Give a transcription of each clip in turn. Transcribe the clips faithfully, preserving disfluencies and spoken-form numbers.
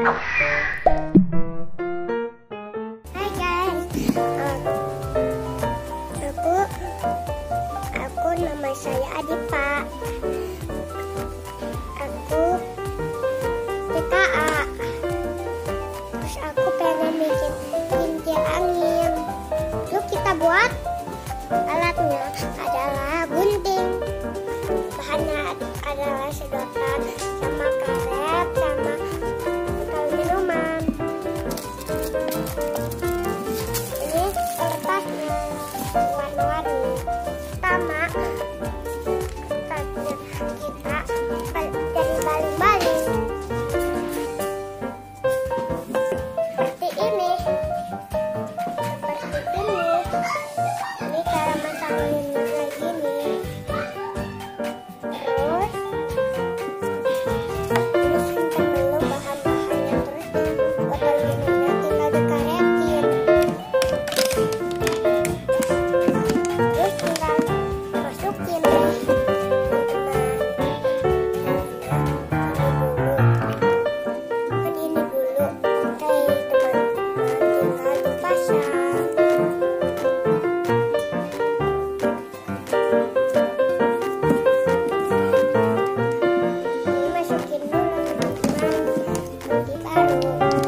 Hai guys, aku aku nama saya Adeeva. Aku T K A. Terus aku pengen bikin kincir angin. Yuk kita buat. Alatnya adalah gunting. Bahannya adalah sedotan sama karet sama botol minuman. Ini kertasnya warna-warni. Pertama, kertasnya kita dari baling-baling seperti ini, seperti ini. Ini cara masangin kayak gini. Terus dimasukkan dulu bahan-bahannya, terus botol minumnya tinggal dikaretin. Terus tinggal masukin deh, teman-teman. Kan ini dulu, oke teman-teman, tinggal dipasang. Masukin dulu teman-teman, nanti baru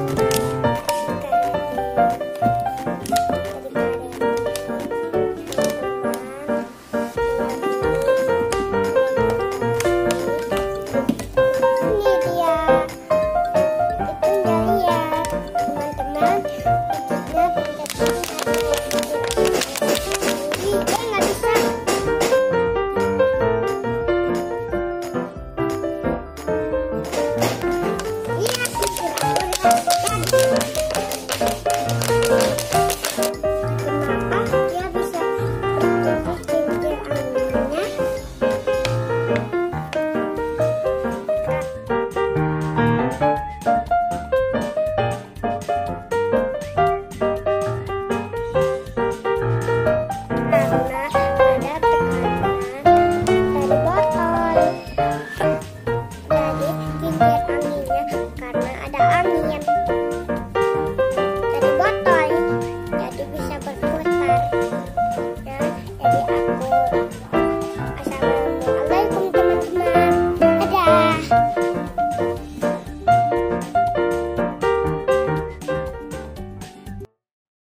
ini dia. Itu udah lihat teman-teman, bikinnya pencet ini nggak bisa. Iya, kenapa dia bisa bertugas kincir anginnya?